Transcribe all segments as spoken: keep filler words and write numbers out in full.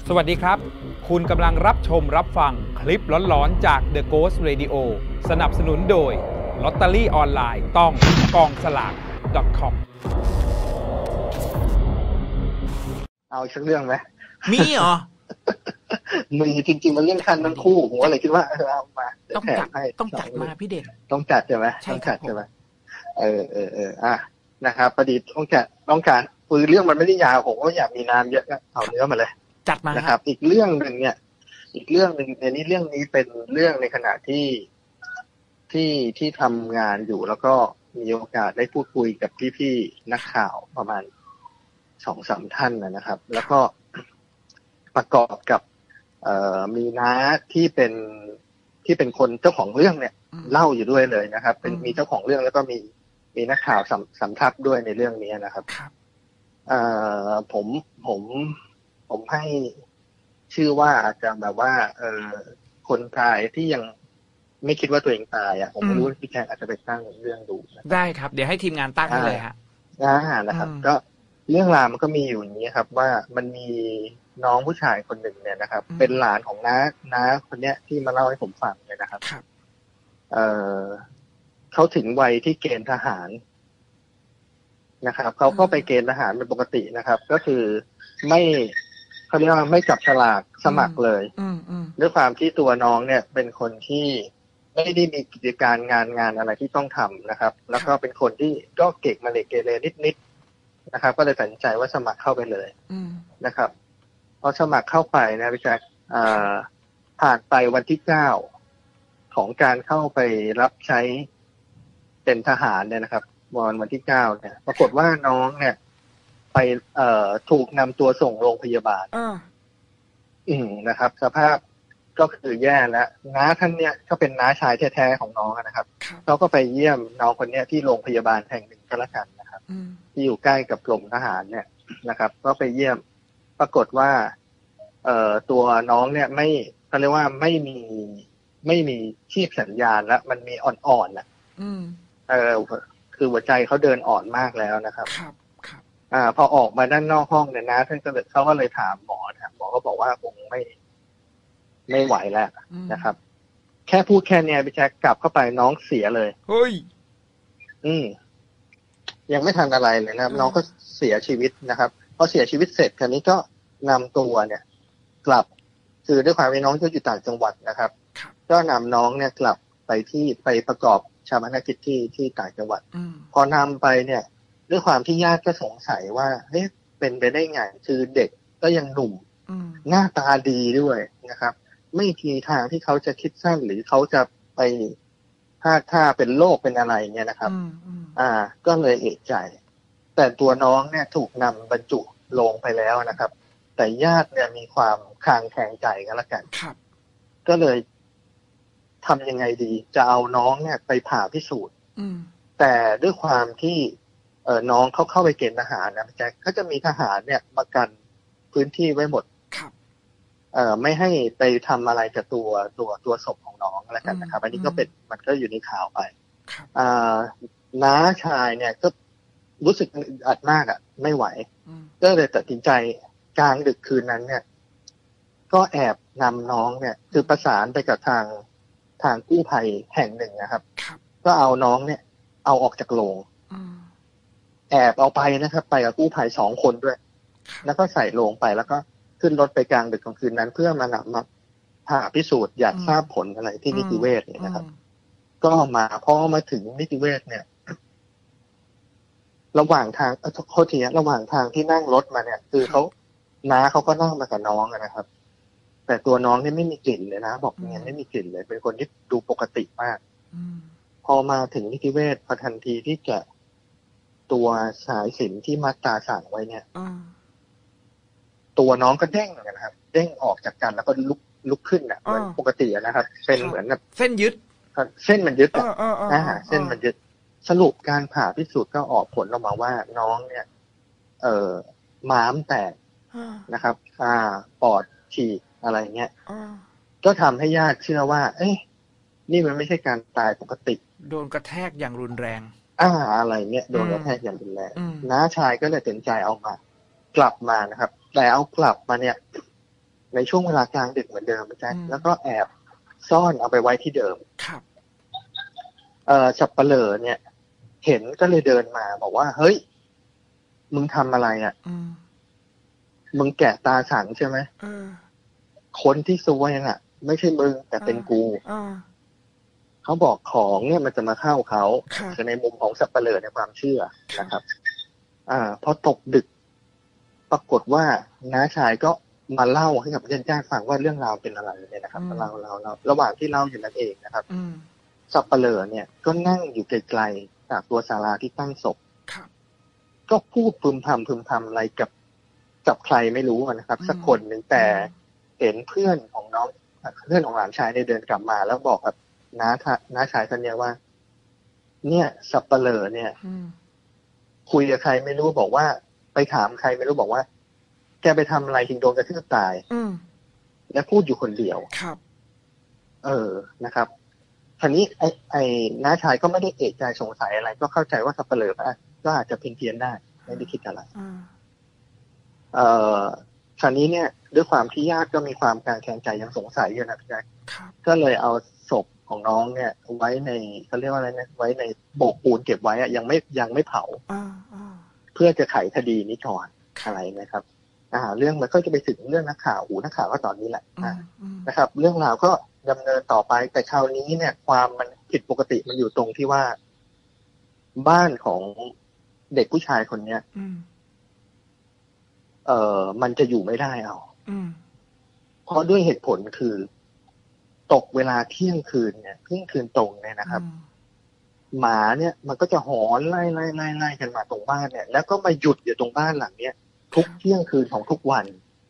สวัสดีครับคุณกำลังรับชมรับฟังคลิปหลอนๆจาก The Ghost Radio สนับสนุนโดยลอตเตอรี่ออนไลน์ต้องกองสลาก .com เอาอีกสักเรื่องไหมมีเหรอมีจริงๆมันเรื่องคันทั้งคู่ผมก็เลยคิดว่าเออเอามาต้องจัดต้องจัดมาพี่เด่นต้องจัดใช่ไหมต้องจัดใช่ไหมเออเออเอออ่ะนะครับพอดีต้องจัดต้องการคือเรื่องมันไม่ได้ยาวผมก็อยากมีนานเยอะก็เอาเนื้อมาเลยจัดมานะครับอีกเรื่องหนึ่งเนี่ยอีกเรื่องหนึ่งในนี้เรื่องนี้เป็นเรื่องในขณะที่ที่ที่ทำงานอยู่แล้วก็มีโอกาสได้พูดคุยกับพี่ๆนักข่าวประมาณสองสามท่านนะครับแล้วก็ประกอบกับเอ่อมีน้าที่เป็นที่เป็นคนเจ้าของเรื่องเนี่ยเล่าอยู่ด้วยเลยนะครับเป็นมีเจ้าของเรื่องแล้วก็มีมีนักข่าวสัมสัมทับด้วยในเรื่องนี้นะครับเอ่อผมผมผมให้ชื่อว่าอาจจะแบบว่าเอ่อคนตายที่ยังไม่คิดว่าตัวเองตายอ่ะผมไม่รู้พี่แขกอาจจะไปตั้งเรื่องดูได้ครับเดี๋ยวให้ทีมงานตั้งให้เลยฮะอ่านะครับก็เรื่องราวมันก็มีอยู่อย่างนี้ครับว่ามันมีน้องผู้ชายคนหนึ่งเนี่ยนะครับเป็นหลานของน้าน้าคนเนี้ยที่มาเล่าให้ผมฟังเลยนะครับเอ่อเขาถึงวัยที่เกณฑ์ทหารนะครับเขาก็ไปเกณฑ์ทหารเป็นปกตินะครับก็คือไม่เขาเรียกว่าไม่จับฉลากสมัครเลยด้วยความที่ตัวน้องเนี่ยเป็นคนที่ไม่ได้มีกิจการงานงานอะไรที่ต้องทำนะครับแล้วก็เป็นคนที่ก็เก่งมาเลเกเรนิดๆนะครับก็เลยตัดสินใจว่าสมัครเข้าไปเลยนะครับพอสมัครเข้าไปนะพี่แจ๊คผ่านไปวันที่เก้าของการเข้าไปรับใช้เป็นทหารเนี่ยนะครับวันวันที่เก้าเนี่ยปรากฏว่าน้องเนี่ยไปเอ่อถูกนำตัวส่งโรงพยาบาลอืมนะครับสภาพก็คือแย่แล้วน้าท่านเนี่ยก็เป็นน้าชายแท้ๆของน้องนะครับเขาก็ไปเยี่ยมน้องคนเนี้ยที่โรงพยาบาลแห่งหนึ่งก็แล้วกันนะครับที่อยู่ใกล้กับกรมทหารเนี่ยนะครับก็ไปเยี่ยมปรากฏว่าเอ่อตัวน้องเนี่ยไม่เขาเรียกว่าไม่มีไม่มีชีพสัญญาณแล้วมันมีอ่อนๆน่ะเออคือหัวใจเขาเดินอ่อนมากแล้วนะครับครับครับอ่าพอออกมาด้านนอกห้องเนี่ยนะท่านก็เลยเขาก็เลยถามหมอนะหมอก็บอกว่าคงไม่ไม่ไหวแล้วนะครับแค่พูดแค่เนี้ยพี่แจ๊คกลับเข้าไปน้องเสียเลยเฮ้ยอืมยังไม่ทันอะไรเลยนะครับน้องก็เสียชีวิตนะครับพอเสียชีวิตเสร็จคราวนี้ก็นำตัวเนี่ยกลับคือด้วยความที่น้องก็อยู่ต่างจังหวัดนะครับก็นำน้องเนี่ยกลับไปที่ไปประกอบชาปนกิจที่ที่ต่างจังหวัดพอนำไปเนี่ยด้วยความที่ญาติก็สงสัยว่าเฮ้ยเป็นไปได้ไงคือเด็กก็ยังหนุ่มหน้าตาดีด้วยนะครับไม่มีทางที่เขาจะคิดสั้นหรือเขาจะไปถ้าถ้าเป็นโรคเป็นอะไรเนี่ยนะครับอ่าก็เลยเอะใจแต่ตัวน้องเนี่ยถูกนำบรรจุลงไปแล้วนะครับแต่ญาติเนี่ยมีความคลางแคลงใจกันละกันก็เลยทำยังไงดีจะเอาน้องเนี่ยไปผ่าพิสูจน์แต่ด้วยความที่เอ่อน้องเขาเข้าไปเกณฑ์ทหารนะพี่แจ๊คเขาจะมีทหารเนี่ยมากันพื้นที่ไว้หมดเอ่อไม่ให้ไปทำอะไรกับตัวตัวตัวศพของน้องแล้วกันนะครับอันนี้ก็เป็นมันก็อยู่ในข่าวไปอ่าน้าชายเนี่ยก็รู้สึกอัดมากอ่ะไม่ไหวก็เลยตัดสินใจกลางดึกคืนนั้นเนี่ยก็แอบนำน้องเนี่ยคือประสานไปกับทางทางกู้ภัยแห่งหนึ่งนะครับก็เอาน้องเนี่ยเอาออกจากโรงแอบเอาไปนะครับไปกับกู้ภัยสองคนด้วยแล้วก็ใส่โรงไปแล้วก็ขึ้นรถไปกลางดึกของคืนนั้นเพื่อมานำมาผ่าพิสูจน์อยากทราบผลอะไรที่นิติเวชเนี่ยนะครับก็มาพอมาถึงนิติเวชเนี่ยระหว่างทางโทษทีระหว่างทางที่นั่งรถมาเนี่ยคือเขาน้าเขาก็นั่งมากับน้องนะครับแต่ตัวน้องนี่ไม่มีกลิ่นเลยนะบอกเนี่ยไม่มีกลิ่นเลยเป็นคนที่ดูปกติมากพอมาถึงนิติเวชพอทันทีที่แกะตัวสายสิญจน์ที่มัดตาสั่งไว้เนี่ยตัวน้องก็เด้งนะครับเด้งออกจากกันแล้วก็ลุกลุกขึ้นอ่ะเหมือนปกตินะครับเป็นเหมือนแบบเส้นยึดเส้นมันยึดอ่ะอ่าเส้นมันยึดสรุปการผ่าพิสูจน์ก็ออกผลออกมาว่าน้องเนี่ยเอ่อม้ามแตกนะครับอ่าปอดฉีกอะไรเงี้ยก็ทำให้ญาติเชื่อว่าเอ๊ะนี่มันไม่ใช่การตายปกติโดนกระแทกอย่างรุนแรงอ่าอะไรเงี้ยโดนกระแทกอย่างรุนแรงน้าชายก็เลยตัดสินใจเอามากลับมานะครับแต่เอากลับมาเนี่ยในช่วงเวลากลางดึกเหมือนเดิมแจ็คแล้วก็แอบซ่อนเอาไปไว้ที่เดิมครับเอ่อสับปะเหร่อเนี่ยเห็นก็เลยเดินมาบอกว่าเฮ้ยมึงทำอะไรอ่ะมึงแกะตาฉันใช่ไหมคนที่ซวยอ่ะไม่ใช่มึงแต่เป็นกูเขาบอกของเนี่ยมันจะมาเข้าเขาคือในมุมของสับปะเหร่อในความเชื่อนะครับ อ่าพอตกดึกปรากฏว่าน้าชายก็มาเล่าให้กับญาติญาติฟังว่าเรื่องราวเป็นอะไรเนี่ยนะครับเราเราเราระหว่างที่เล่าอยู่นั่นเองนะครับสับปะเหร่อเนี่ยก็นั่งอยู่ไกลๆจากตัวศาลาที่ตั้งศพก็พูดพึมพำพึมพำอะไรกับกับใครไม่รู้นะครับสักคนหนึ่งแต่เห็นเพื่อนของน้องเพื่อนของหลานชายเนี่ยเดินกลับมาแล้วบอกกับน้าน้าชายท่านเนี่ยว่าเนี่ยสับปะเหร่อเนี่ยคุยกับใครไม่รู้บอกว่าไปถามใครไม่รู้บอกว่าแกไปทำอะไรถึงโดนกระทืบตายและพูดอยู่คนเดียวครับเออนะครับทีนี้ไอ้ไอ้น้าชายก็ไม่ได้เอะใจสงสัยอะไรก็เข้าใจว่าสับปะเหร่อก็อาจจะเพี้ยนเพี้ยนได้ไม่ได้คิดอะไรเอ่อคราวนี้เนี่ยด้วยความที่ญาติก็มีความการแข่งใจยังสงสัยอยู่นะพี่แจ๊คก็เลยเอาศพของน้องเนี่ยไว้ในเขาเรียกว่าอะไรนะไว้ในโบกปูนเก็บไว้อะยังไม่ยังไม่เผาเพื่อจะไขคดีนี้ก่อนอะไรนะครับอ่าเรื่องมันก็จะไปถึงเรื่องนักข่าวหูนักข่าวก็ตอนนี้แหละนะครับเรื่องราวก็ดำเนินต่อไปแต่คราวนี้เนี่ยความมันผิดปกติมันอยู่ตรงที่ว่าบ้านของเด็กผู้ชายคนเนี้ยเอ่อมันจะอยู่ไม่ได้เอาเพราะด้วยเหตุผลคือตกเวลาเที่ยงคืนเนี่ยเที่ยงคืนตรงเนี่ยนะครับหมาเนี่ยมันก็จะหอนไล่ไล่ไล่ไล่กันมาตรงบ้านเนี่ยแล้วก็มาหยุดอยู่ตรงบ้านหลังเนี้ยทุกเที่ยงคืนของทุกวัน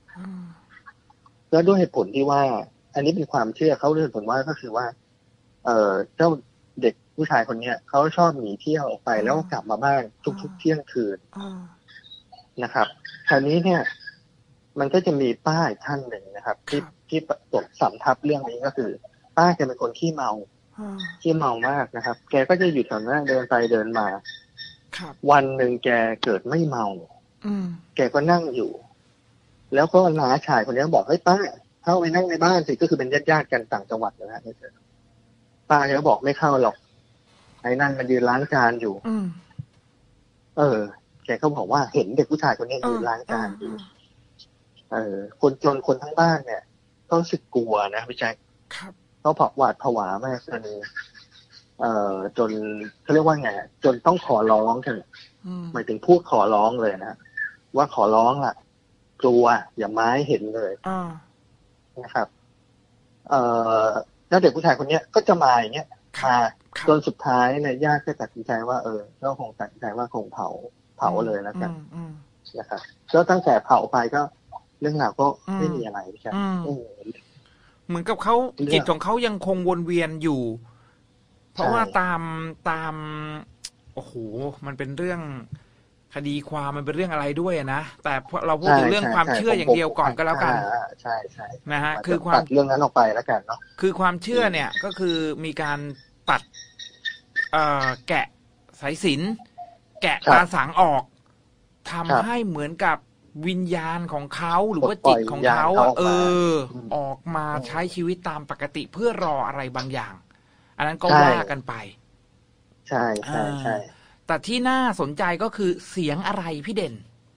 แล้วด้วยเหตุผลที่ว่าอันนี้เป็นความเชื่อเขาด้วยเหตุผลว่าก็คือว่าเอ่อเจ้าเด็กผู้ชายคนเนี้ยเขาชอบหนีเที่ยวออกไปแล้วก็กลับมาบ้านทุกๆเที่ยงคืนนะครับคราวนี้เนี่ยมันก็จะมีป้าท่านหนึ่งนะครับที่ที่ประสบสำทับเรื่องนี้ก็คือป้าแกเป็นคนขี้เมาขี้เมามากนะครับแกก็จะอยู่แถวนั้นเดินไปเดินมาวันหนึ่งแกเกิดไม่เมาแกก็นั่งอยู่แล้วก็น้าชายคนนี้บอกให้ป้าเข้าไปนั่งในบ้านสิก็คือเป็นญาติญาติกันต่างจังหวัดนะฮะป้าแกก็บอกไม่เข้าหรอกไอ้นั่นมันยืนล้างจานอยู่เออแกก็บอกว่าเห็นเด็กผู้ชายคนนี้ยืนล้างจานอยู่เออคนจนคนทั้งบ้านเนี่ยก็รู้สึกกลัวนะพี่แจ๊คเขาผวาดผวามากจนเอ่อจนเขาเรียกว่าไงจนต้องขอร้องกันหมายถึงพูดขอร้องเลยนะว่าขอร้องล่ะกลัวอย่าไม้เห็นเลยนะครับเอ่อแล้วเด็กผู้ชายคนนี้ก็จะมาอย่างเงี้ยมาจนสุดท้ายเนี่ยญาติก็ตัดสินใจว่าเออก็คงตัดสินใจว่าคงเผาเผาเลยแล้วกันนะครับแล้วตั้งแต่เผาไปก็เรื่องราวก็ไม่มีอะไรใช่เหมือนกับเขาจิตของเขายังคงวนเวียนอยู่เพราะว่าตามตามโอ้โหมันเป็นเรื่องคดีความมันเป็นเรื่องอะไรด้วยนะแต่เราพูดถึงเรื่องความเชื่ออย่างเดียวก่อนก็แล้วกันใช่ใช่นะฮะคือความเรื่องนั้นออกไปแล้วกันเนาะคือความเชื่อเนี่ยก็คือมีการตัดเอ่อแกะสายสิญจน์แกะตาสังออกทำให้เหมือนกับวิญญาณของเขาหรือว่าจิตของเขาเออออกมาใช้ชีวิตตามปกติเพื่อรออะไรบางอย่างอันนั้นก็ว่ากันไปใช่ใช่ใช่แต่ที่น่าสนใจก็คือเสียงอะไรพี่เด่น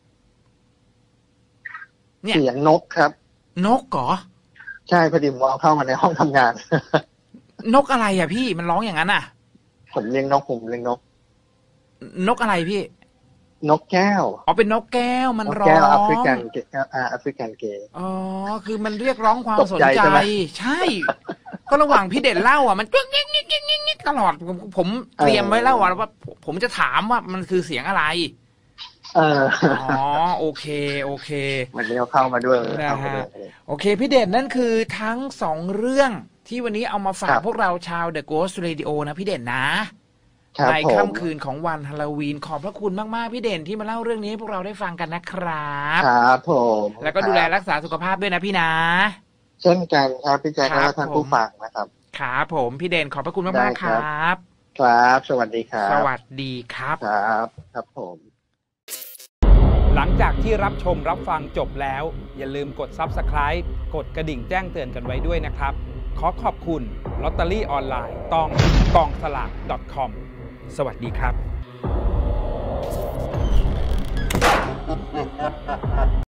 เนี่ยเสียงนกครับนกเหรอใช่พอดีผมเอาเข้ามาในห้องทำงานนกอะไรอ่ะพี่มันร้องอย่างนั้นอ่ะผมเลี้ยงนกผมเลี้ยงนกนกอะไรพี่นกแก้วอ๋อเป็นนกแก้วมันร้องแก้วแอฟริกันอ่าแอฟริกันเกย์อ๋อคือมันเรียกร้องความสนใจใช่ก็ระหว่างพี่เด่นเล่าอ่ะมันกิ๊กกิ๊กกิ๊กกิ๊กตลอดผมเตรียมไว้แล้วว่าผมจะถามว่ามันคือเสียงอะไรเอออ๋อโอเคโอเควันนี้เอาเข้ามาด้วยนะฮะโอเคพี่เด่นนั่นคือทั้งสองเรื่องที่วันนี้เอามาฝากพวกเราชาว The Ghost Radio นะพี่เด่นนะในค่ำคืนของวันฮาโลวีนขอบพระคุณมากๆพี่เด่นที่มาเล่าเรื่องนี้ให้พวกเราได้ฟังกันนะครับครับผมแล้วก็ดูแลรักษาสุขภาพด้วยนะพี่นะเช่นกันครับพี่แจ๊คและท่านผู้ฟังนะครับครับผมพี่เด่นขอบพระคุณมากๆครับครับสวัสดีครับสวัสดีครับครับครับผมหลังจากที่รับชมรับฟังจบแล้วอย่าลืมกด ซับสไครบ์ กดกระดิ่งแจ้งเตือนกันไว้ด้วยนะครับขอขอบคุณลอตเตอรี่ออนไลน์ต้องกองสลาก .com สวัสดีครับ